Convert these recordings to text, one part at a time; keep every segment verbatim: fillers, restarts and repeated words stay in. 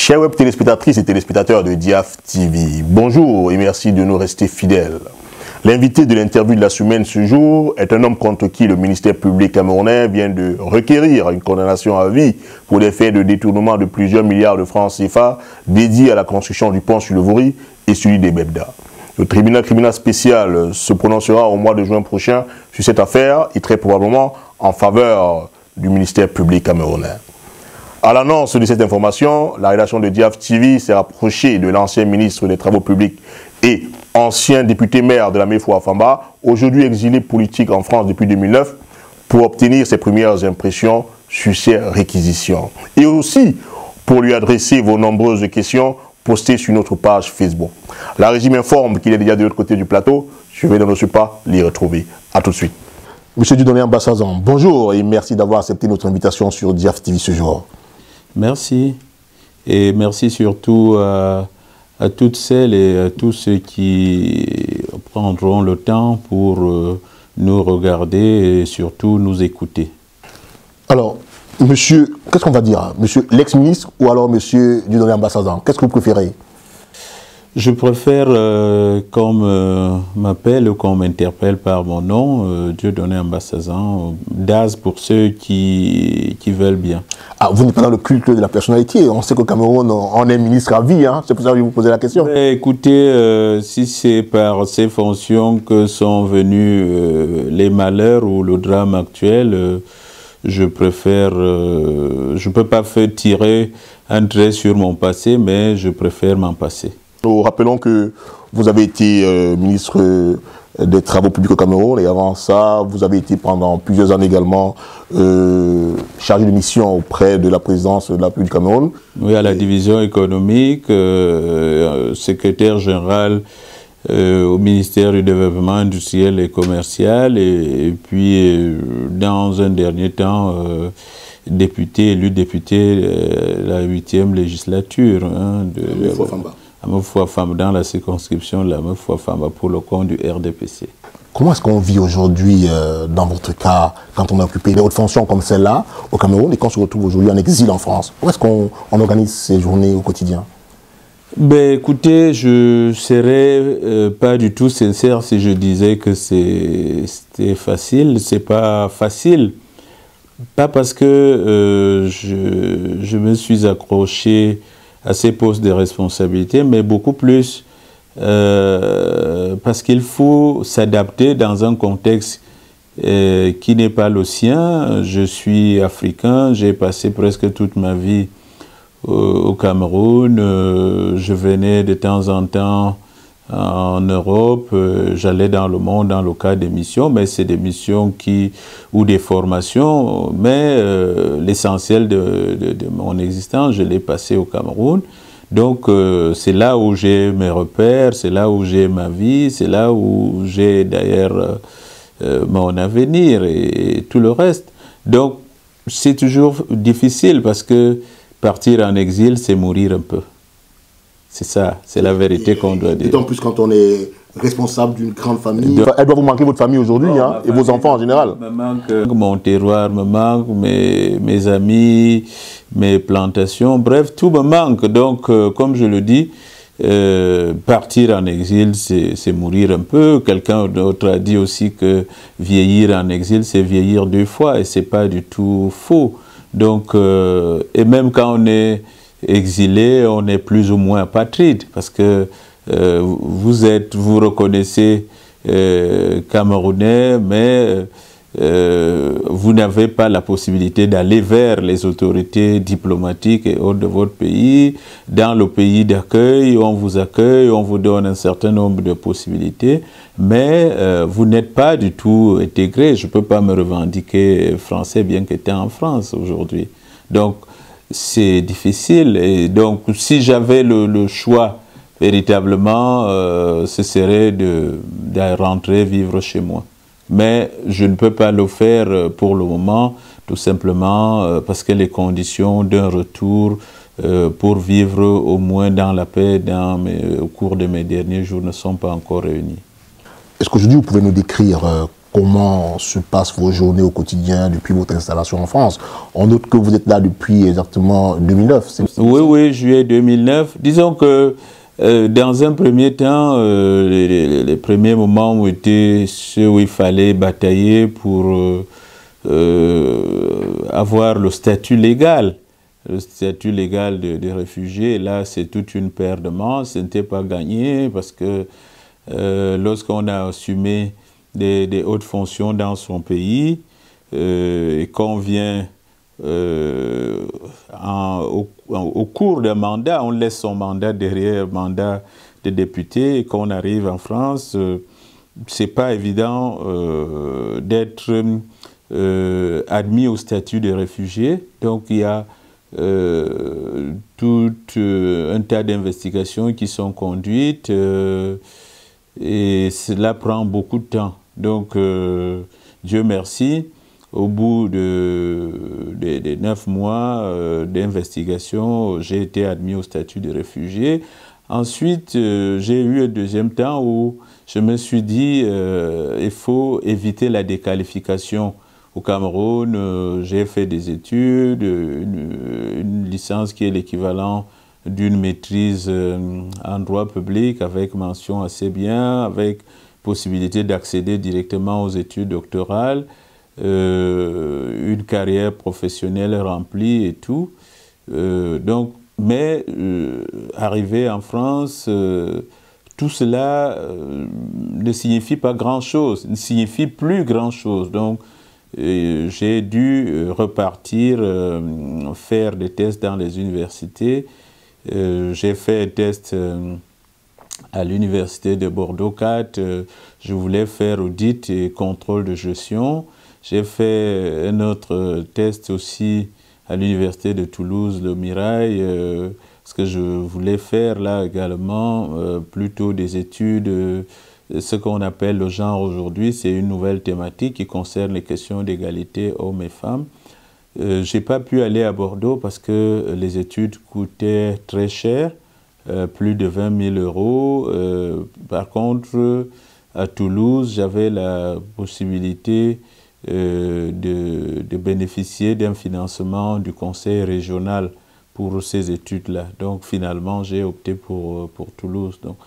Chers web téléspectatrices et téléspectateurs de Diaf T V, bonjour et merci de nous rester fidèles. L'invité de l'interview de la semaine ce jour est un homme contre qui le ministère public camerounais vient de requérir une condamnation à vie pour des faits de détournement de plusieurs milliards de francs C F A dédiés à la construction du pont sur le Vouri et celui des Bebda. Le tribunal criminel spécial se prononcera au mois de juin prochain sur cette affaire et très probablement en faveur du ministère public camerounais. À l'annonce de cette information, la rédaction de Diaf T V s'est rapprochée de l'ancien ministre des Travaux publics et ancien député maire de la Mefouafamba, aujourd'hui exilé politique en France depuis deux mille neuf, pour obtenir ses premières impressions sur ces réquisitions. Et aussi pour lui adresser vos nombreuses questions postées sur notre page Facebook. La régie m'informe qu'il est déjà de l'autre côté du plateau. Je vais dans ce pas l'y retrouver. A tout de suite. Monsieur Dieudonné Ambassadeur, bonjour et merci d'avoir accepté notre invitation sur Diaf T V ce jour. Merci. Et merci surtout à, à toutes celles et à tous ceux qui prendront le temps pour euh, nous regarder et surtout nous écouter. Alors, monsieur, qu'est-ce qu'on va dire? Monsieur l'ex-ministre ou alors monsieur Dieudonné Ambassadeur? Qu'est-ce que vous préférez? Je préfère euh, qu'on m'appelle ou qu'on m'interpelle par mon nom, euh, Dieudonné Ambassadeur, Daz pour ceux qui, qui veulent bien. Ah, vous n'êtes pas dans le culte de la personnalité. On sait qu'au Cameroun, on est ministre à vie. Hein. C'est pour ça que je vous posais la question. Mais écoutez, euh, si c'est par ces fonctions que sont venus euh, les malheurs ou le drame actuel, euh, je préfère... Euh, je ne peux pas faire tirer un trait sur mon passé, mais je préfère m'en passer. Nous rappelons que vous avez été euh, ministre euh, des Travaux publics au Cameroun et avant ça, vous avez été pendant plusieurs années également euh, chargé de mission auprès de la présidence de la République du Cameroun. Oui, à la division économique, euh, secrétaire général euh, au ministère du Développement industriel et commercial et, et puis euh, dans un dernier temps, euh, député, élu député de la huitième législature hein, de, de dans la circonscription de la Mefouafamba pour le compte du R D P C. Comment est-ce qu'on vit aujourd'hui, euh, dans votre cas, quand on a occupé des hautes fonctions comme celle-là au Cameroun et qu'on se retrouve aujourd'hui en exil en France? Où est-ce qu'on on organise ces journées au quotidien? Ben, écoutez, je ne serais euh, pas du tout sincère si je disais que c'était facile. C'est pas facile. Pas parce que euh, je, je me suis accroché à ces postes de responsabilité, mais beaucoup plus euh, parce qu'il faut s'adapter dans un contexte euh, qui n'est pas le sien. Je suis africain, j'ai passé presque toute ma vie au, au Cameroun, euh, je venais de temps en temps en Europe, euh, j'allais dans le monde dans le cadre des missions, mais c'est des missions qui, ou des formations, mais euh, l'essentiel de, de, de mon existence, je l'ai passé au Cameroun. Donc euh, c'est là où j'ai mes repères, c'est là où j'ai ma vie, c'est là où j'ai d'ailleurs euh, mon avenir et, et tout le reste. Donc c'est toujours difficile parce que partir en exil, c'est mourir un peu. C'est ça, c'est la vérité qu'on doit dire. D'autant plus quand on est responsable d'une grande famille. Elle doit vous manquer votre famille aujourd'hui, oh, hein, et vos enfants en général. Me manque mon terroir, me manque mes, mes amis, mes plantations, bref, tout me manque. Donc, euh, comme je le dis, euh, partir en exil, c'est mourir un peu. Quelqu'un d'autre a dit aussi que vieillir en exil, c'est vieillir deux fois, et c'est pas du tout faux. Donc, euh, et même quand on est exilé, on est plus ou moins apatride parce que euh, vous êtes, vous reconnaissez euh, Camerounais, mais euh, vous n'avez pas la possibilité d'aller vers les autorités diplomatiques et autres de votre pays. Dans le pays d'accueil, on vous accueille, on vous donne un certain nombre de possibilités, mais euh, vous n'êtes pas du tout intégré. Je ne peux pas me revendiquer français bien qu'étant en France aujourd'hui. Donc, c'est difficile et donc si j'avais le, le choix véritablement euh, ce serait de, de rentrer vivre chez moi, mais je ne peux pas le faire pour le moment tout simplement euh, parce que les conditions d'un retour euh, pour vivre au moins dans la paix dans mes, au cours de mes derniers jours ne sont pas encore réunies. Est-ce qu'aujourd'hui vous pouvez nous décrire euh, comment se passent vos journées au quotidien depuis votre installation en France. On note que vous êtes là depuis exactement deux mille neuf. Oui, oui, juillet deux mille neuf. Disons que euh, dans un premier temps, euh, les, les, les premiers moments ont été ceux où il fallait batailler pour euh, euh, avoir le statut légal. Le statut légal de, de réfugié. Là, c'est toute une paire de manches. Ce n'était pas gagné parce que euh, lorsqu'on a assumé des, des hautes fonctions dans son pays euh, et qu'on vient euh, en, au, en, au cours d'un mandat, on laisse son mandat derrière le mandat de député et qu'on arrive en France, euh, c'est pas évident euh, d'être euh, admis au statut de réfugié. Donc il y a Euh, tout euh, un tas d'investigations qui sont conduites euh, et cela prend beaucoup de temps. Donc, euh, Dieu merci, au bout de, de, de neuf mois euh, d'investigation, j'ai été admis au statut de réfugié. Ensuite, euh, j'ai eu un deuxième temps où je me suis dit euh, il faut éviter la déqualification. Au Cameroun, euh, j'ai fait des études, une, une licence qui est l'équivalent d'une maîtrise euh, en droit public avec mention assez bien, avec possibilité d'accéder directement aux études doctorales, euh, une carrière professionnelle remplie et tout. Euh, donc, mais euh, arrivé en France, euh, tout cela euh, ne signifie pas grand-chose, ne signifie plus grand-chose. Donc, j'ai dû repartir euh, faire des tests dans les universités. Euh, j'ai fait un test euh, à l'université de Bordeaux quatre. Euh, je voulais faire audit et contrôle de gestion. J'ai fait un autre test aussi à l'université de Toulouse, le Mirail, euh, parce que je voulais faire là également euh, plutôt des études. Euh, Ce qu'on appelle le genre aujourd'hui, c'est une nouvelle thématique qui concerne les questions d'égalité hommes et femmes. Euh, je n'ai pas pu aller à Bordeaux parce que les études coûtaient très cher, euh, plus de vingt mille euros. Euh, par contre, à Toulouse, j'avais la possibilité euh, de, de bénéficier d'un financement du conseil régional pour ces études-là. Donc finalement, j'ai opté pour, pour Toulouse. Donc,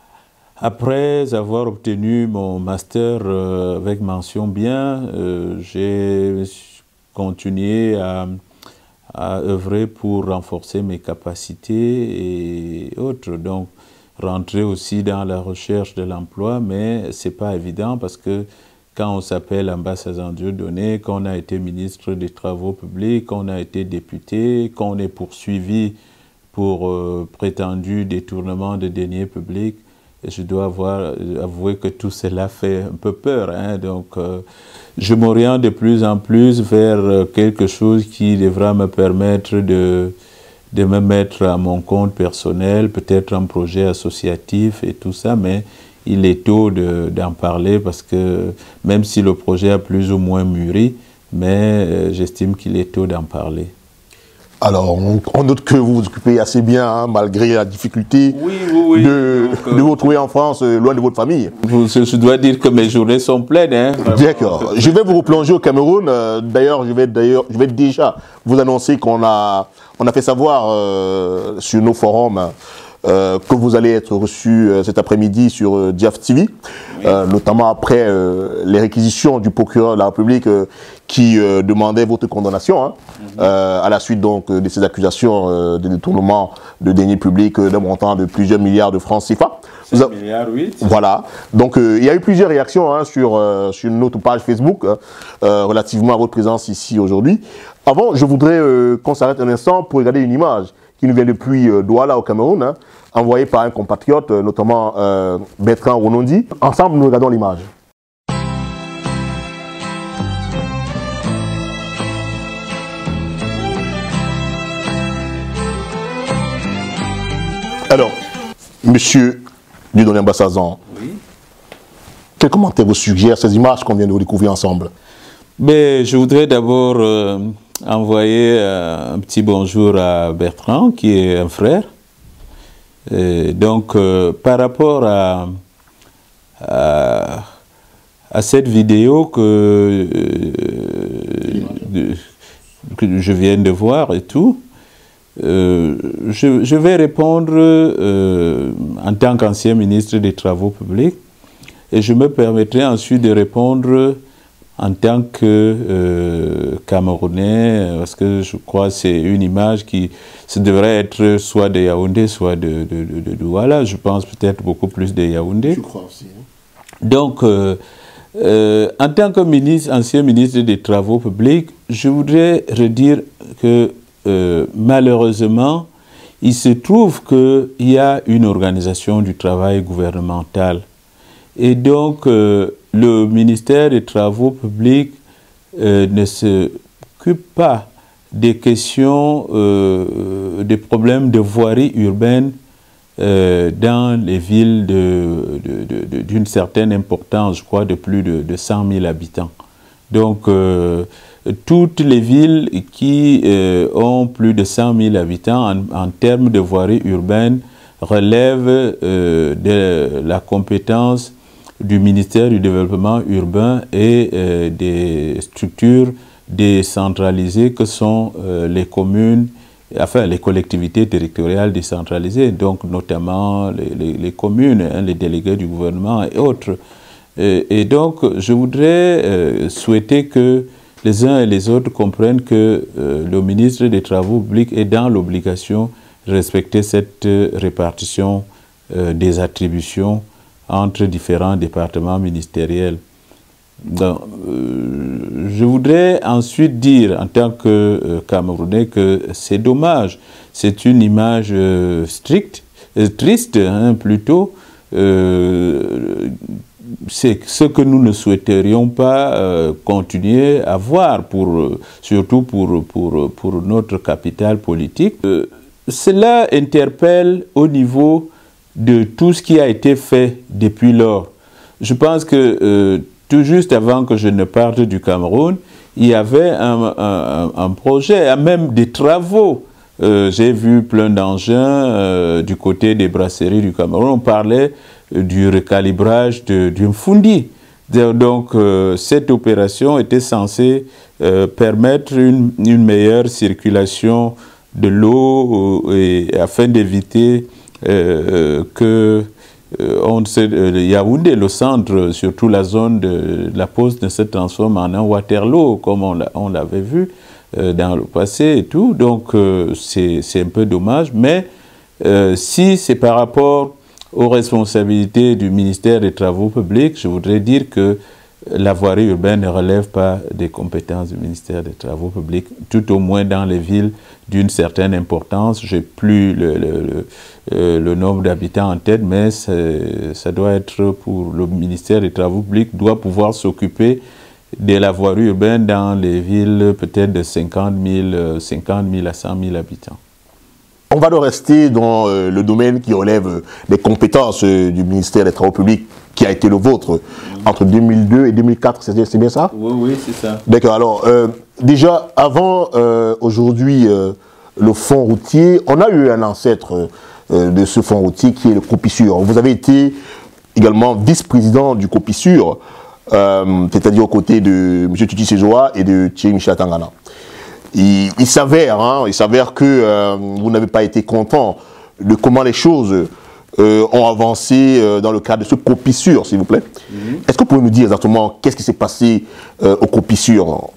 après avoir obtenu mon master euh, avec mention bien, euh, j'ai continué à, à œuvrer pour renforcer mes capacités et autres. Donc, rentrer aussi dans la recherche de l'emploi, mais ce n'est pas évident parce que quand on s'appelle ambassadeur Dieudonné, qu'on a été ministre des Travaux publics, qu'on a été député, qu'on est poursuivi pour euh, prétendu détournement de deniers publics, je dois avoir, avouer que tout cela fait un peu peur. Hein. Donc, euh, je m'oriente de plus en plus vers quelque chose qui devra me permettre de, de me mettre à mon compte personnel, peut-être un projet associatif et tout ça, mais il est tôt d'en parler parce que même si le projet a plus ou moins mûri, mais euh, j'estime qu'il est tôt d'en parler. Alors, on, on note que vous vous occupez assez bien, hein, malgré la difficulté oui, oui, oui. de, Donc, euh, de vous trouver en France, euh, loin de votre famille. Je, je dois dire que mes journées sont pleines. Hein, D'accord. Je vais vous replonger au Cameroun. Euh, D'ailleurs, je vais d'ailleurs, je vais déjà vous annoncer qu'on a, on a fait savoir euh, sur nos forums euh, que vous allez être reçu euh, cet après-midi sur euh, Diaf T V, oui. euh, notamment après euh, les réquisitions du procureur de la République euh, qui euh, demandait votre condamnation, hein, mm-hmm. euh, à la suite donc de ces accusations euh, de détournement de deniers publics euh, d'un montant de plusieurs milliards de francs C F A. cinq milliards huit. Voilà. Donc euh, il y a eu plusieurs réactions hein, sur, euh, sur notre page Facebook hein, euh, relativement à votre présence ici aujourd'hui. Avant, je voudrais euh, qu'on s'arrête un instant pour regarder une image qui nous vient depuis euh, Douala au Cameroun, hein, envoyée par un compatriote, euh, notamment euh, Bertrand Ronondi. Ensemble, nous regardons l'image. Alors, monsieur Dieudonné Ambassadeur, oui. Quel commentaire vous suggère ces images qu'on vient de découvrir ensemble? Mais je voudrais d'abord euh, envoyer euh, un petit bonjour à Bertrand, qui est un frère. Et donc, euh, par rapport à, à, à cette vidéo que, euh, de, que je viens de voir et tout, euh, je, je vais répondre euh, en tant qu'ancien ministre des Travaux publics et je me permettrai ensuite de répondre en tant que euh, Camerounais, parce que je crois que c'est une image qui ça devrait être soit de Yaoundé, soit de, de, de, de Douala. Je pense peut-être beaucoup plus de Yaoundé. Je crois aussi. Hein. Donc, euh, euh, en tant que ministre, ancien ministre des Travaux publics, je voudrais redire que euh, malheureusement, il se trouve qu'il y a une organisation du travail gouvernemental. Et donc, euh, le ministère des Travaux publics euh, ne s'occupe pas des questions, euh, des problèmes de voirie urbaine euh, dans les villes d'une certaine importance, je crois, de plus de, de cent mille habitants. Donc, euh, toutes les villes qui euh, ont plus de cent mille habitants en, en termes de voirie urbaine relèvent euh, de la compétence du ministère du Développement urbain et euh, des structures décentralisées que sont euh, les communes, enfin les collectivités territoriales décentralisées, donc notamment les, les, les communes, hein, les délégués du gouvernement et autres. Et, et donc je voudrais euh, souhaiter que les uns et les autres comprennent que euh, le ministre des Travaux publics est dans l'obligation de respecter cette euh, répartition euh, des attributions entre différents départements ministériels. Donc, euh, je voudrais ensuite dire, en tant que euh, Camerounais, que c'est dommage. C'est une image euh, stricte, euh, triste hein, plutôt. Euh, c'est ce que nous ne souhaiterions pas euh, continuer à voir, pour, euh, surtout pour, pour, pour notre capital politique. Euh, cela interpelle au niveau de tout ce qui a été fait depuis lors. Je pense que euh, tout juste avant que je ne parte du Cameroun, il y avait un, un, un projet, même des travaux. Euh, J'ai vu plein d'engins euh, du côté des brasseries du Cameroun. On parlait euh, du recalibrage du Mfundi. Donc euh, cette opération était censée euh, permettre une, une meilleure circulation de l'eau euh, afin d'éviter Euh, que euh, on sait, euh, Yaoundé, le centre, surtout la zone de, de la pose, ne se transforme en un Waterloo, comme on l'avait vu euh, dans le passé et tout. Donc, euh, c'est un peu dommage. Mais euh, si c'est par rapport aux responsabilités du ministère des Travaux publics, je voudrais dire que la voirie urbaine ne relève pas des compétences du ministère des Travaux publics, tout au moins dans les villes d'une certaine importance. Je n'ai plus le, le, le, euh, le nombre d'habitants en tête, mais ça doit être pour le ministère des Travaux publics, doit pouvoir s'occuper de la voirie urbaine dans les villes peut-être de cinquante mille à cent mille habitants. On va donc rester dans euh, le domaine qui relève euh, des compétences euh, du ministère des Travaux publics, qui a été le vôtre mmh. entre deux mille deux et deux mille quatre, c'est bien ça? Oui, oui, c'est ça. D'accord, alors euh, déjà avant euh, aujourd'hui euh, le fonds routier, on a eu un ancêtre euh, de ce fonds routier qui est le COPISUR. Vous avez été également vice-président du COPISUR, euh, c'est-à-dire aux côtés de M. Tuti Sejoa et de Thierry Michel Tangana. Il, il s'avère hein, il s'avère que euh, vous n'avez pas été content de comment les choses euh, ont avancé euh, dans le cadre de ce COPISUR, s'il vous plaît. Mm-hmm. Est-ce que vous pouvez nous dire exactement qu'est-ce qui s'est passé euh, au COPISUR?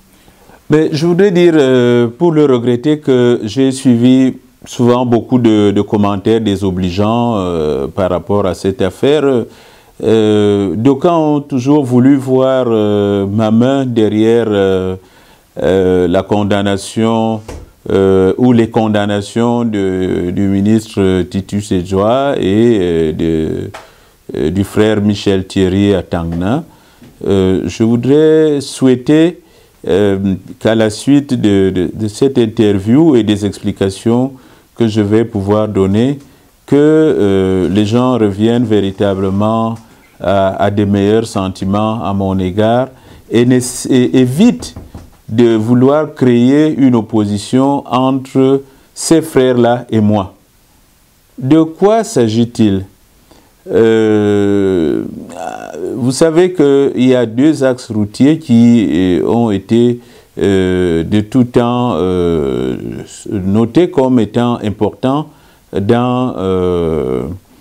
Mais je voudrais dire, euh, pour le regretter, que j'ai suivi souvent beaucoup de, de commentaires désobligeants euh, par rapport à cette affaire. Euh, D'aucuns ont toujours voulu voir euh, ma main derrière euh, euh, la condamnation euh, ou les condamnations de, du ministre Titu Sejoa et euh, de, euh, du frère Michel Thierry à Tangna. Euh, je voudrais souhaiter euh, qu'à la suite de, de, de cette interview et des explications que je vais pouvoir donner, que euh, les gens reviennent véritablement à, à des meilleurs sentiments à mon égard et, et évitent de vouloir créer une opposition entre ces frères-là et moi. De quoi s'agit-il? euh, vous savez qu'il y a deux axes routiers qui euh, ont été euh, de tout temps euh, notés comme étant importants dans euh,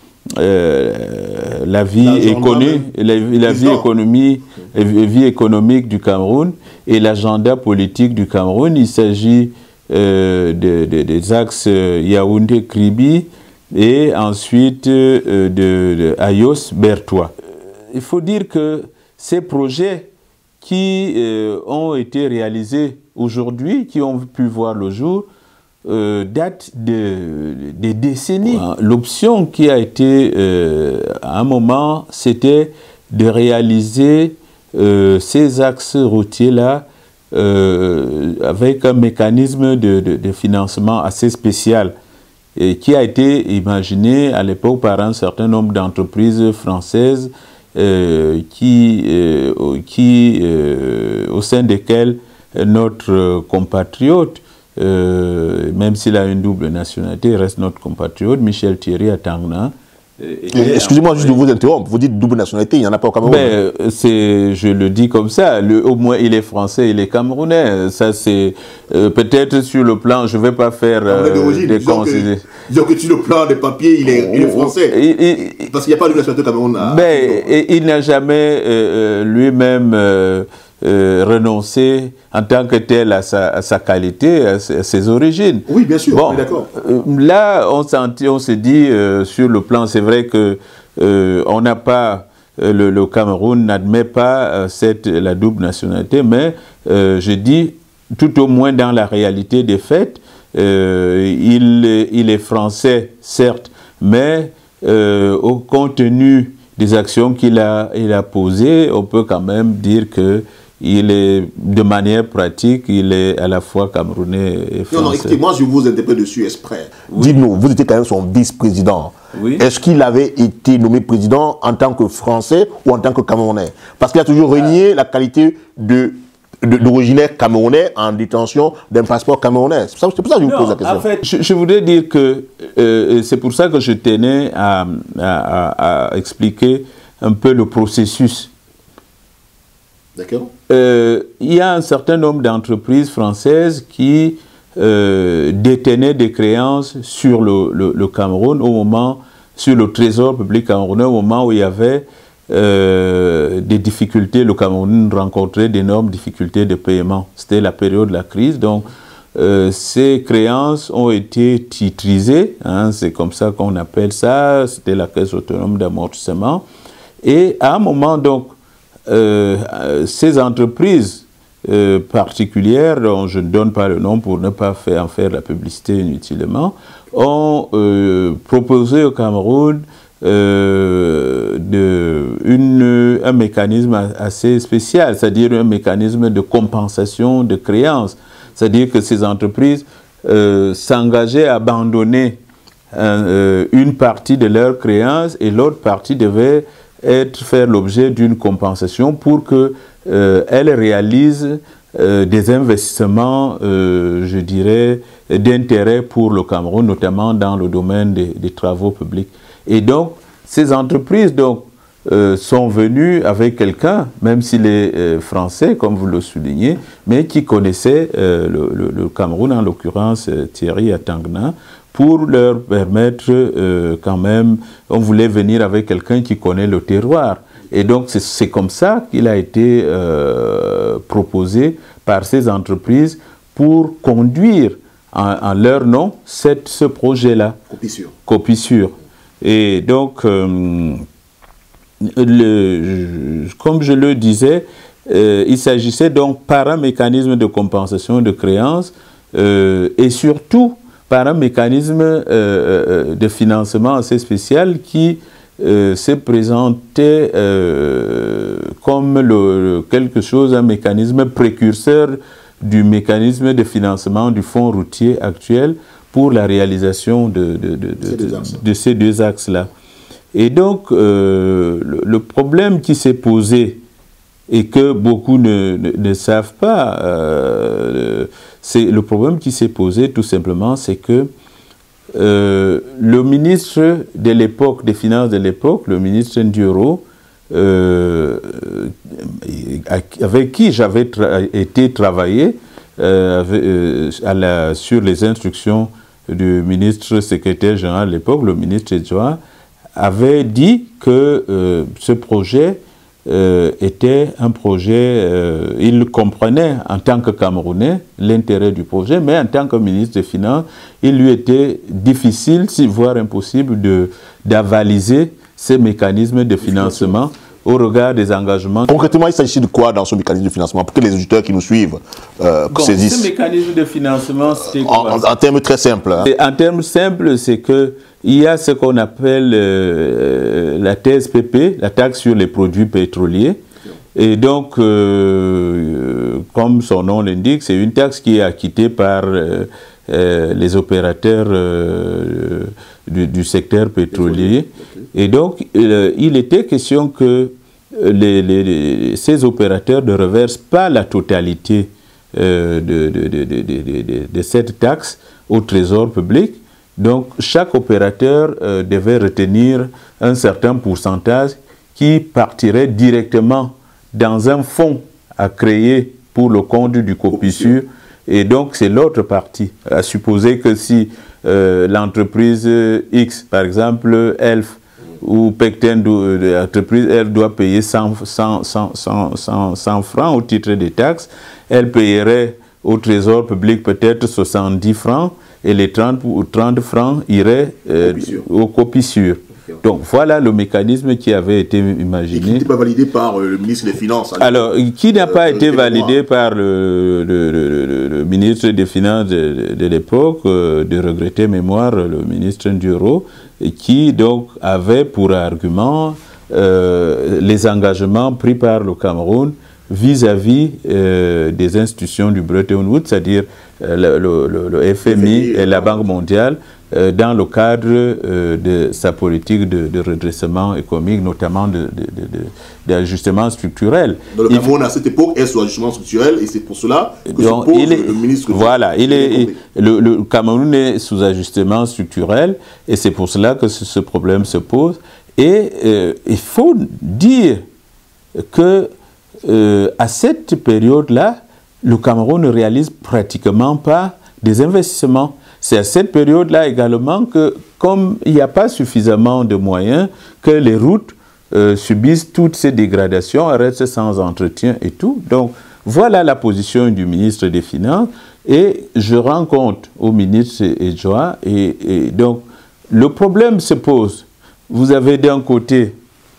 euh, la vie économique, la, la vie économique, la vie économique du Cameroun et l'agenda politique du Cameroun. Il s'agit euh, de, de, des axes Yaoundé-Kribi et ensuite euh, de, de Ayos-Bertois. Il faut dire que ces projets qui euh, ont été réalisés aujourd'hui, qui ont pu voir le jour, euh, datent de, de décennies. L'option qui a été euh, à un moment, c'était de réaliser euh, ces axes routiers-là euh, avec un mécanisme de, de, de financement assez spécial et qui a été imaginé à l'époque par un certain nombre d'entreprises françaises euh, qui, euh, qui euh, au sein desquelles notre compatriote, euh, même s'il a une double nationalité, reste notre compatriote, Michel Thierry Atangna. Excusez-moi juste de vous interrompre, vous dites double nationalité, il n'y en a pas au Cameroun. Ben, je le dis comme ça, le, au moins il est français, il est camerounais. Ça c'est euh, peut-être sur le plan, je ne vais pas faire euh, des considérations. Disons que sur le plan des papiers, il est, il est français. Il, il, Parce qu'il n'y a pas de nationalité au Cameroun. À, ben, à il n'a jamais euh, lui-même euh, euh, renoncé en tant que tel à sa, à sa qualité, à ses origines. Oui, bien sûr, bon, on est d'accord. Euh, là, on, on se dit, euh, sur le plan, c'est vrai que euh, on n'a pas, euh, le, le Cameroun n'admet pas euh, cette, la double nationalité, mais euh, je dis, tout au moins dans la réalité des faits, euh, il, il est français, certes, mais euh, au contenu des actions qu'il a, il a posées, on peut quand même dire que il est, de manière pratique, il est à la fois camerounais et français. Non, non, écoutez, moi je vous interpelle dessus exprès. Oui. Dites-nous, vous étiez quand même son vice-président. Oui. Est-ce qu'il avait été nommé président en tant que Français ou en tant que Camerounais? Parce qu'il a toujours renié la qualité de d'originaire camerounais en détention d'un passeport camerounais. C'est pour ça que je vous non, pose la question. En fait, je, je voudrais dire que euh, c'est pour ça que je tenais à, à, à expliquer un peu le processus. D'accord. Euh, il y a un certain nombre d'entreprises françaises qui euh, détenaient des créances sur le, le, le Cameroun au moment, sur le trésor public camerounais au moment où il y avait euh, des difficultés. Le Cameroun rencontrait d'énormes difficultés de paiement. C'était la période de la crise. Donc, euh, ces créances ont été titrisées. Hein, c'est comme ça qu'on appelle ça. C'était la caisse autonome d'amortissement. Et à un moment, donc, Euh, ces entreprises euh, particulières, dont je ne donne pas le nom pour ne pas faire, en faire la publicité inutilement, ont euh, proposé au Cameroun euh, de, une, un mécanisme assez spécial, c'est-à-dire un mécanisme de compensation de créances. C'est-à-dire que ces entreprises euh, s'engageaient à abandonner euh, une partie de leurs créances et l'autre partie devait être, faire l'objet d'une compensation pour qu'elles euh, réalisent euh, des investissements, euh, je dirais, d'intérêt pour le Cameroun, notamment dans le domaine des, des travaux publics. Et donc, ces entreprises donc, euh, sont venues avec quelqu'un, même s'il est euh, français, comme vous le soulignez, mais qui connaissait euh, le, le, le Cameroun, en l'occurrence euh, Thierry Atangna, pour leur permettre euh, quand même, on voulait venir avec quelqu'un qui connaît le terroir. Et donc c'est comme ça qu'il a été euh, proposé par ces entreprises pour conduire en, en leur nom cette, ce projet-là. Copissure. Copissure. Et donc, euh, le, comme je le disais, euh, il s'agissait donc par un mécanisme de compensation de créances euh, et surtout par un mécanisme euh, de financement assez spécial qui euh, s'est présenté euh, comme le, quelque chose, un mécanisme précurseur du mécanisme de financement du fonds routier actuel pour la réalisation de, de, de, de, de, de ces deux axes-là. Et donc, euh, le, le problème qui s'est posé et que beaucoup ne, ne, ne savent pas, euh, c'est le problème qui s'est posé tout simplement, c'est que euh, le ministre de l'époque, des Finances de l'époque, le ministre Ndioro, euh, avec qui j'avais tra été travaillé euh, avec, euh, à la, sur les instructions du ministre secrétaire général à l'époque, le ministre Edouard, avait dit que euh, ce projet euh, était un projet, euh, il comprenait en tant que Camerounais l'intérêt du projet, mais en tant que ministre des Finances, il lui était difficile, voire impossible, de d'avaliser ces mécanismes de financement au regard des engagements. Concrètement, il s'agit de quoi dans ce mécanisme de financement pour que les auditeurs qui nous suivent euh, bon, saisissent? Ce mécanisme de financement, c'est quoi? En, en, en termes très simples. Hein. En termes simples, c'est que il y a ce qu'on appelle euh, la T S P P, la taxe sur les produits pétroliers. Et donc, euh, comme son nom l'indique, c'est une taxe qui est acquittée par euh, euh, les opérateurs euh, du, du secteur pétrolier. Et donc, euh, il était question que les, les, les, ces opérateurs ne reversent pas la totalité euh, de, de, de, de, de, de, de cette taxe au trésor public. Donc, chaque opérateur euh, devait retenir un certain pourcentage qui partirait directement dans un fonds à créer pour le compte du COPISUR. Et donc, c'est l'autre partie. À supposer que si euh, l'entreprise X, par exemple, Elf, ou Pecten, l'entreprise, elle doit payer cent, cent, cent, cent, cent, cent francs au titre des taxes, elle payerait au trésor public peut-être soixante-dix francs, et les trente, trente francs iraient euh, au COPISUR. Donc voilà le mécanisme qui avait été imaginé. Et qui n'était pas validé par euh, le ministre des Finances. Alors, qui n'a pas euh, été validé par le, le, le, le, le ministre des Finances de, de, de l'époque, euh, de regretter mémoire, le ministre Ndioro, qui donc avait pour argument euh, les engagements pris par le Cameroun vis-à-vis euh, des institutions du Bretton Woods, c'est-à-dire euh, le, le, le F M I et la Banque mondiale, euh, dans le cadre euh, de sa politique de, de redressement économique, notamment d'ajustement structurel. Donc, le Cameroun, à cette époque, est sous ajustement structurel, et c'est pour cela que donc, se pose il est, le ministre... Voilà, il est, le, le Cameroun est sous ajustement structurel, et c'est pour cela que ce, ce problème se pose. Et euh, il faut dire que Euh, à cette période-là, le Cameroun ne réalise pratiquement pas des investissements. C'est à cette période-là également que, comme il n'y a pas suffisamment de moyens, que les routes euh, subissent toutes ces dégradations, restent sans entretien et tout. Donc, voilà la position du ministre des Finances. Et je rends compte au ministre Edouard. Et, et donc, le problème se pose. Vous avez d'un côté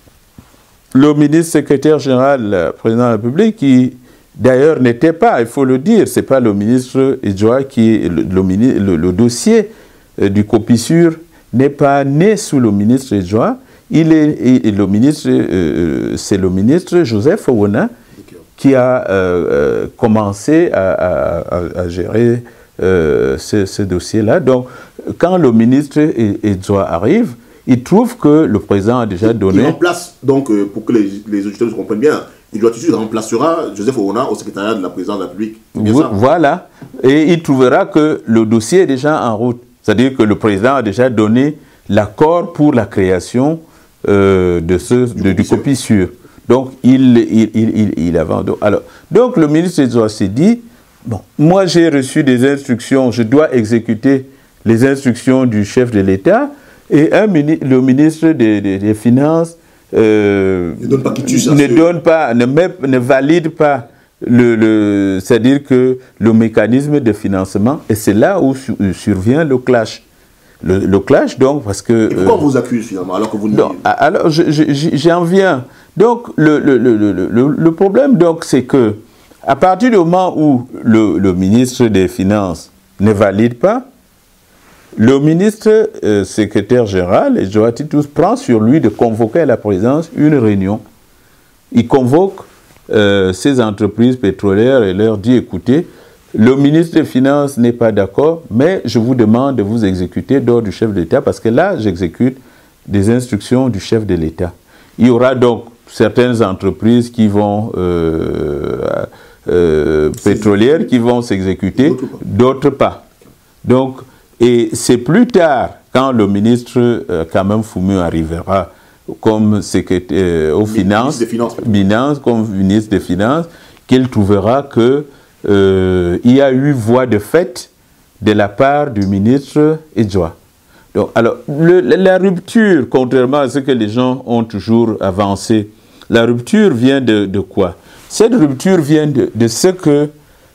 le ministre secrétaire général, le président de la République, qui d'ailleurs n'était pas, il faut le dire, ce n'est pas le ministre Edouard qui est le, le, le, le dossier euh, du COPISUR n'est pas né sous le ministre Edouard. Il est, et le ministre, euh, c'est le ministre Joseph Owona qui a euh, euh, commencé à, à, à gérer euh, ce, ce dossier-là. Donc, quand le ministre Edouard arrive, il trouve que le président a déjà donné... Il remplace, donc, euh, pour que les, les auditeurs se comprennent bien, il doit tout de suite remplacera Joseph Owona au secrétariat de la présidence de la République. Voilà. Et il trouvera que le dossier est déjà en route. C'est-à-dire que le président a déjà donné l'accord pour la création euh, de ce, de, du COPISUR. Donc, il, il, il, il, il avance. Alors, donc, le ministre Edouard s'est dit, bon, moi j'ai reçu des instructions, je dois exécuter les instructions du chef de l'État. Et un, le ministre des, des, des Finances euh, ne, donne pas, ne, donne pas ne, met, ne valide pas, le, le, c'est-à-dire que le mécanisme de financement, et c'est là où sur, survient le clash. Le, le clash, donc, parce que... Et pourquoi on euh, vous accuse finalement, alors que vous... Non, alors, j'en viens. Donc, le, le, le, le, le, le problème, donc, c'est que, à partir du moment où le, le ministre des Finances ne valide pas, le ministre euh, secrétaire général, Edouard Titus, prend sur lui de convoquer à la présidence une réunion. Il convoque euh, ces entreprises pétrolières et leur dit, écoutez, le ministre des Finances n'est pas d'accord, mais je vous demande de vous exécuter d'ordre du chef de l'État, parce que là, j'exécute des instructions du chef de l'État. Il y aura donc certaines entreprises qui vont, euh, euh, pétrolières, qui vont s'exécuter, d'autres pas. Donc, et c'est plus tard, quand le ministre euh, Kamem Foumou arrivera comme secrétaire euh, aux finances, finances, finances, comme ministre des Finances, qu'il trouvera que euh, il y a eu voix de fait de la part du ministre Edjoa. Donc, alors, le, la rupture, contrairement à ce que les gens ont toujours avancé, la rupture vient de, de quoi? Cette rupture vient de, de ce que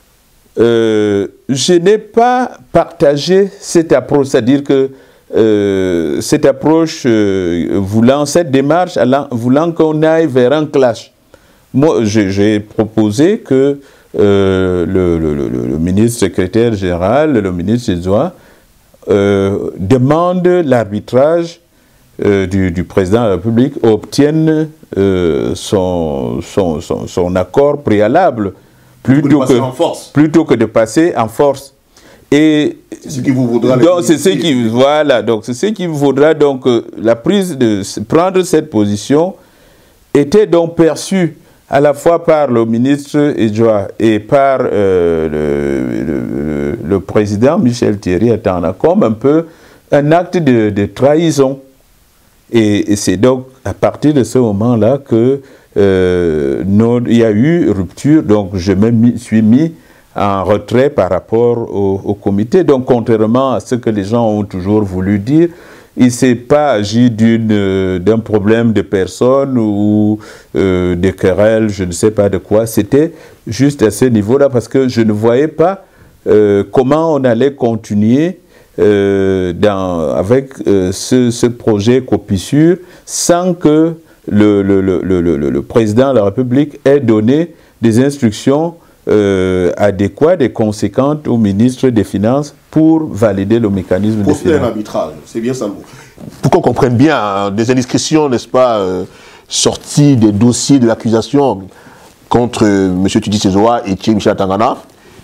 euh, je n'ai pas partagé cette approche, c'est-à-dire que euh, cette approche euh, voulant, cette démarche allant, voulant qu'on aille vers un clash. Moi, j'ai proposé que euh, le, le, le, le ministre secrétaire général, le ministre Edjoa, euh, demande l'arbitrage euh, du, du président de la République, obtienne euh, son, son, son, son accord préalable plutôt que, plutôt que de passer en force. Et c'est ce qui vous vaudra. Donc c'est ce qui voilà donc c'est ce qui vous vaudra donc euh, la prise de prendre cette position était donc perçue à la fois par le ministre Edjoa et par euh, le, le, le président Michel Thierry Atangana comme un peu un acte de, de trahison. Et, et c'est donc à partir de ce moment-là que euh, il y a eu rupture, donc je me mis, suis mis en retrait par rapport au, au comité. Donc contrairement à ce que les gens ont toujours voulu dire, il ne s'est pas agi d'un problème de personne ou euh, de querelle, je ne sais pas de quoi. C'était juste à ce niveau-là parce que je ne voyais pas euh, comment on allait continuer euh, dans, avec euh, ce, ce projet Copissure sans que le, le, le, le, le, le président de la République ait donné des instructions euh, adéquates et conséquentes au ministre des Finances pour valider le mécanisme pour de finances. Pour faire un arbitrage, c'est bien ça le mot. Pour qu'on comprenne bien, hein, des indiscrétions, n'est-ce pas, euh, sorties des dossiers de l'accusation contre euh, M. Tudi Edjoa et Thierry Michel Atangana,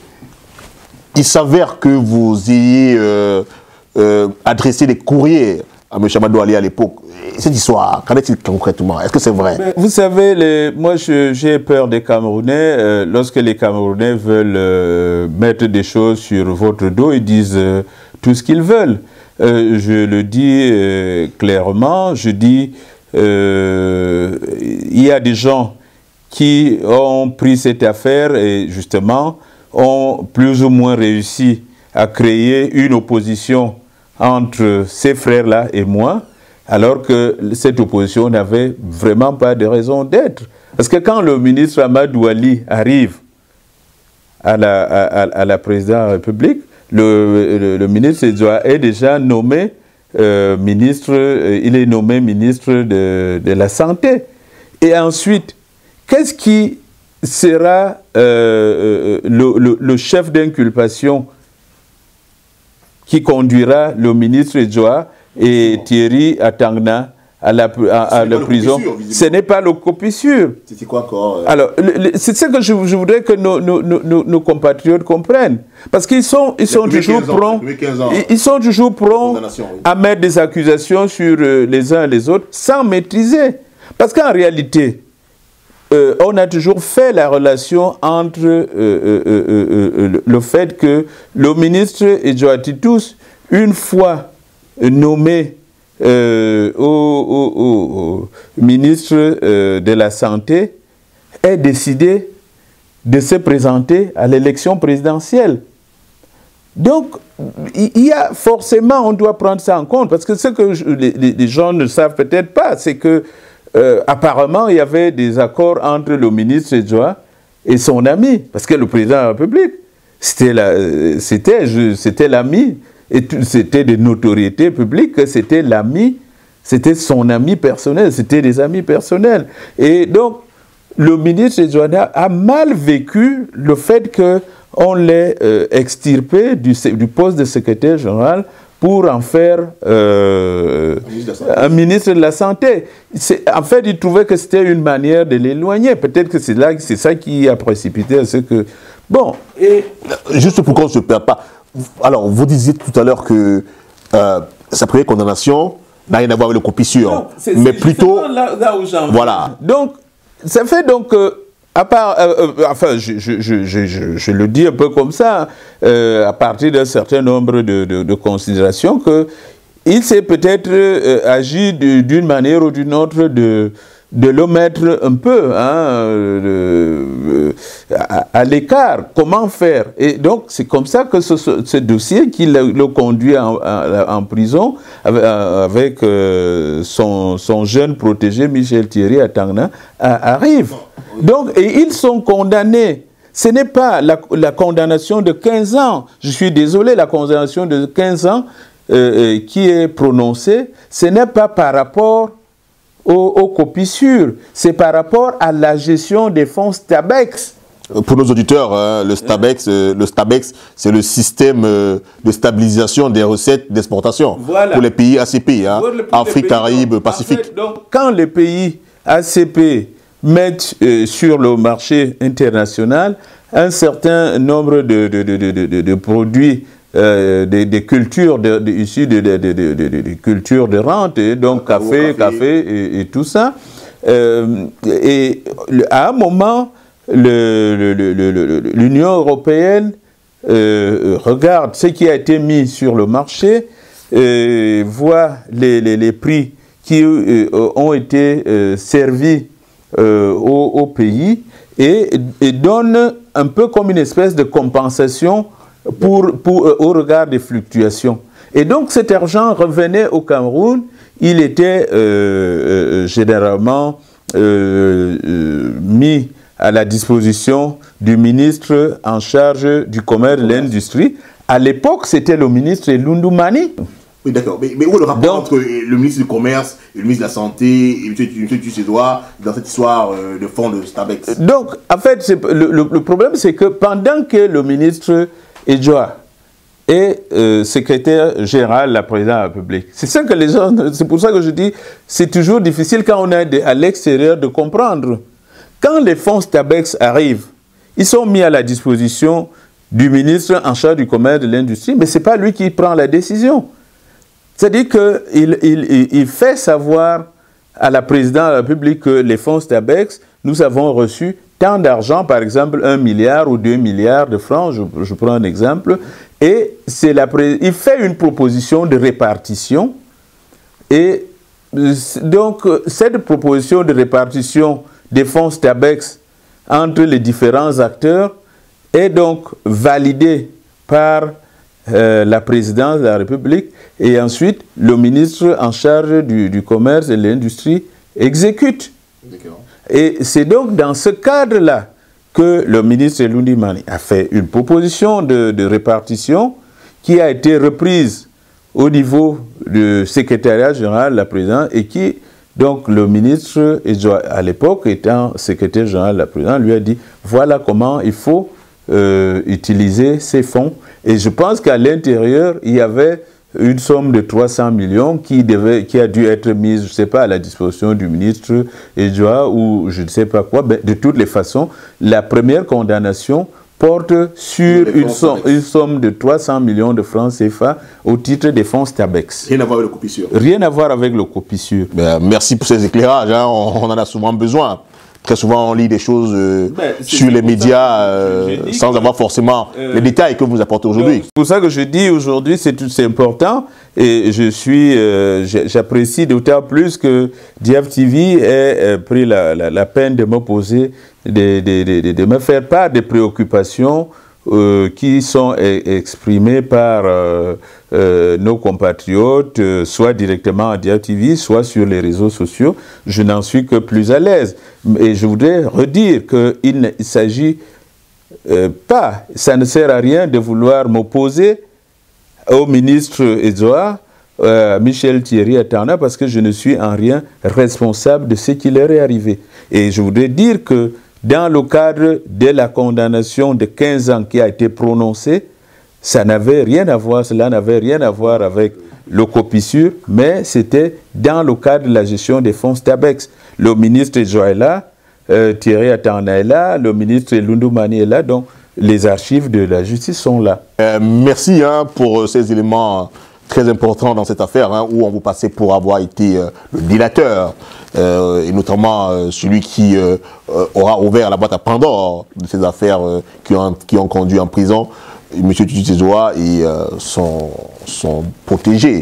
il s'avère que vous ayez euh, euh, adressé des courriers à M. Amadou Ali à l'époque. Cette histoire, qu'en est-il concrètement? Est-ce que c'est vrai? Mais vous savez, les, moi j'ai peur des Camerounais. Euh, lorsque les Camerounais veulent euh, mettre des choses sur votre dos, ils disent euh, tout ce qu'ils veulent. Euh, je le dis euh, clairement, je dis, euh, il y a des gens qui ont pris cette affaire et justement ont plus ou moins réussi à créer une opposition entre ces frères-là et moi, alors que cette opposition n'avait vraiment pas de raison d'être. Parce que quand le ministre Amadou Ali arrive à la, à, à la présidence de la République, le, le, le ministre Edjoa est déjà nommé euh, ministre, euh, il est nommé ministre de, de la Santé. Et ensuite, qu'est-ce qui sera euh, le, le, le chef d'inculpation qui conduira le ministre Edjoa et Thierry Atangana à la, à, à la prison? Ce n'est pas le Copissure. C'était quoi encore euh... Alors, c'est ce que je, je voudrais que nos, nos, nos, nos compatriotes comprennent. Parce qu'ils sont, ils sont toujours prompts, ils sont toujours prompts oui. à mettre des accusations sur euh, les uns et les autres sans maîtriser. Parce qu'en réalité, euh, on a toujours fait la relation entre euh, euh, euh, euh, le fait que le ministre Edjoa Titus, une fois nommé euh, au, au, au, au ministre euh, de la Santé, ait décidé de se présenter à l'élection présidentielle. Donc, il y a forcément, on doit prendre ça en compte, parce que ce que je, les, les gens ne savent peut-être pas, c'est que Euh, apparemment, il y avait des accords entre le ministre Edjoa et son ami, parce que le président de la République, c'était l'ami, et c'était de notoriété publique que c'était l'ami, c'était son ami personnel, c'était des amis personnels. Et donc, le ministre Edjoa a mal vécu le fait qu'on l'ait euh, extirpé du, du poste de secrétaire général pour en faire euh, un ministre de la Santé. En fait, il trouvait que c'était une manière de l'éloigner. Peut-être que c'est là, c'est ça qui a précipité à ce que... Bon, et... Juste pour qu'on ne se perde pas. Alors, vous disiez tout à l'heure que euh, sa première condamnation n'a rien à voir avec le Copissure. Non, mais plutôt... Là, là où j'en voilà. Donc, ça fait donc... Euh, À part, euh, euh, enfin, je, je, je, je, je le dis un peu comme ça, euh, à partir d'un certain nombre de, de, de considérations, que il s'est peut-être euh, agi d'une manière ou d'une autre de, de le mettre un peu hein, euh, à, à l'écart. Comment faire? Et donc, c'est comme ça que ce, ce dossier qui le, le conduit en, en, en prison avec, avec euh, son, son jeune protégé, Michel Thierry Atangna, arrive. Donc, et ils sont condamnés. Ce n'est pas la, la condamnation de quinze ans. Je suis désolé, la condamnation de quinze ans euh, qui est prononcée, ce n'est pas par rapport aux, aux copissures, c'est par rapport à la gestion des fonds Stabex. Pour nos auditeurs, hein, le Stabex, euh, le Stabex, c'est le système euh, de stabilisation des recettes d'exportation voilà. pour les pays A C P, hein, Afrique, Caraïbes, Pacifique. En fait, donc, quand les pays A C P mettent euh, sur le marché international un certain nombre de, de, de, de, de, de produits, euh, des de cultures de, de, issues de, de, de, de, de, de cultures de rente, et donc ah, café, café, café et, et tout ça. Euh, et à un moment, l'Union européenne euh, regarde ce qui a été mis sur le marché, euh, voit les, les, les prix qui euh, ont été euh, servis Euh, au, au pays et, et donne un peu comme une espèce de compensation pour, pour, euh, au regard des fluctuations. Et donc cet argent revenait au Cameroun, il était euh, euh, généralement euh, euh, mis à la disposition du ministre en charge du commerce et de l'industrie. À l'époque, c'était le ministre Elundu Mani. Oui, d'accord. Mais, mais où est le rapport donc, entre le ministre du Commerce et le ministre de la Santé et M. Tuchédois dans cette histoire euh, de fonds de Stabex? Donc, en fait, le, le, le problème, c'est que pendant que le ministre Edjoa est euh, secrétaire général de la présidence de la République, c'est ça que les gens, c'est pour ça que je dis, c'est toujours difficile quand on est à l'extérieur de comprendre. Quand les fonds Stabex arrivent, ils sont mis à la disposition du ministre en charge du commerce et de l'industrie, mais ce n'est pas lui qui prend la décision. C'est-à-dire qu'il il, il fait savoir à la présidente de la République que les fonds Stabex, nous avons reçu tant d'argent, par exemple un milliard ou deux milliards de francs, je, je prends un exemple, et c'est la, il fait une proposition de répartition, et donc cette proposition de répartition des fonds Stabex entre les différents acteurs est donc validée par Euh, la présidence de la République, et ensuite le ministre en charge du, du commerce et de l'industrie exécute. Et c'est donc dans ce cadre-là que le ministre Elundu Mani a fait une proposition de, de répartition qui a été reprise au niveau du secrétariat général de la présidence, et qui, donc le ministre, à l'époque étant secrétaire général de la présidence, lui a dit voilà comment il faut euh, utiliser ces fonds. Et je pense qu'à l'intérieur, il y avait une somme de trois cents millions qui, devait, qui a dû être mise, je ne sais pas, à la disposition du ministre Edjoa ou je ne sais pas quoi. Mais de toutes les façons, la première condamnation porte sur une somme, une somme de trois cents millions de francs C F A au titre des fonds Stabex. Rien à voir avec le copissure. Rien à voir avec le copissure. Ben, merci pour ces éclairages, hein. on, on en a souvent besoin. Très souvent, on lit des choses euh, ben, sur les médias euh, sans avoir forcément euh, les détails que vous apportez aujourd'hui. C'est pour ça que je dis aujourd'hui, c'est important, et je suis, euh, j'apprécie d'autant plus que D F T V ait euh, pris la, la, la peine de me poser, de, de, de, de me faire part des préoccupations euh, qui sont exprimées par euh, euh, nos compatriotes, euh, soit directement à D F T V, soit sur les réseaux sociaux. Je n'en suis que plus à l'aise. Et je voudrais redire qu'il ne s'agit euh, pas, ça ne sert à rien de vouloir m'opposer au ministre Edjoa, euh, Michel Thierry Atangna, parce que je ne suis en rien responsable de ce qui leur est arrivé. Et je voudrais dire que dans le cadre de la condamnation de quinze ans qui a été prononcée, ça n'avait rien à voir, cela n'avait rien à voir avec le copissure, mais c'était dans le cadre de la gestion des fonds Stabex. Le ministre Edjoa est là, euh, Thierry Atangna est là, le ministre Elundu Mani est là, donc les archives de la justice sont là. Euh, merci hein, pour ces éléments très importants dans cette affaire, hein, où on vous passait pour avoir été euh, le dilateur, euh, et notamment euh, celui qui euh, euh, aura ouvert la boîte à Pandore de ces affaires euh, qui, ont, qui ont conduit en prison M. Tuchédois et euh, son, son protégé.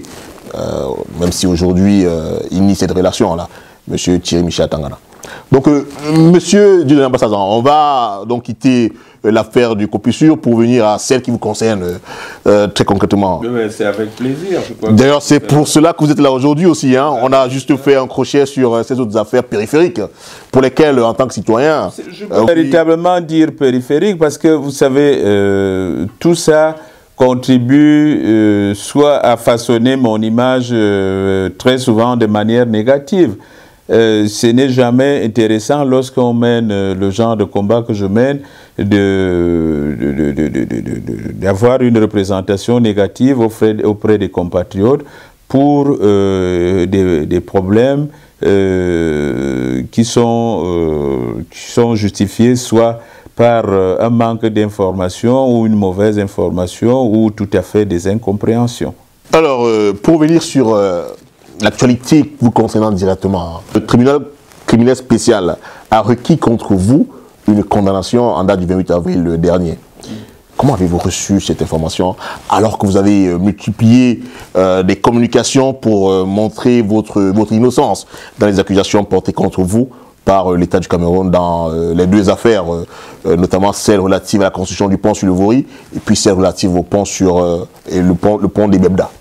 euh, même si aujourd'hui euh, il nie cette relation-là, M. Thierry Michel Tangana. Donc, euh, Monsieur Dieudonné Ambassadeur, on va donc quitter euh, l'affaire du Copusur pour venir à celle qui vous concerne euh, très concrètement. C'est avec plaisir. D'ailleurs, c'est pour cela que vous êtes là aujourd'hui aussi. Hein. On a juste fait un crochet sur euh, ces autres affaires périphériques pour lesquelles, en tant que citoyen... Je peux euh, véritablement dire périphérique parce que, vous savez, euh, tout ça contribue euh, soit à façonner mon image euh, très souvent de manière négative. Euh, ce n'est jamais intéressant lorsqu'on mène euh, le genre de combat que je mène de, de, de, de, de, de, d'avoir une représentation négative auprès, auprès des compatriotes pour euh, des, des problèmes euh, qui, sont, euh, qui sont justifiés soit par euh, un manque d'information ou une mauvaise information ou tout à fait des incompréhensions. Alors, euh, pour venir sur... Euh l'actualité vous concernant directement, le tribunal criminel spécial a requis contre vous une condamnation en date du vingt-huit avril dernier. Comment avez-vous reçu cette information alors que vous avez euh, multiplié euh, des communications pour euh, montrer votre, votre innocence dans les accusations portées contre vous par euh, l'État du Cameroun dans euh, les deux affaires, euh, euh, notamment celle relative à la construction du pont sur le Vori et puis celle relative au pont sur euh, et le pont, le pont des Bebda?